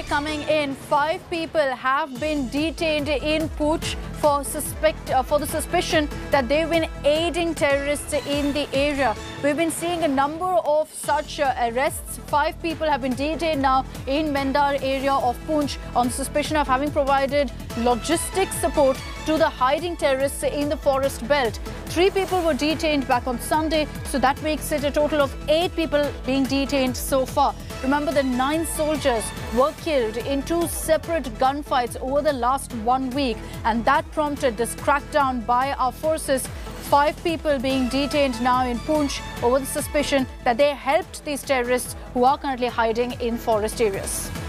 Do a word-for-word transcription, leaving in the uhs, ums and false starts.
coming in. Five people have been detained in Poonch for suspect uh, for the suspicion that they've been aiding terrorists in the area. We've been seeing a number of such uh, arrests. Five people have been detained now in Mendar area of Poonch on suspicion of having provided logistics support to the hiding terrorists in the forest belt. Three people were detained back on Sunday, so that makes it a total of eight people being detained so far. Remember that nine soldiers were killed in two separate gunfights over the last one week, and that prompted this crackdown by our forces. Five people being detained now in Poonch over the suspicion that they helped these terrorists who are currently hiding in forest areas.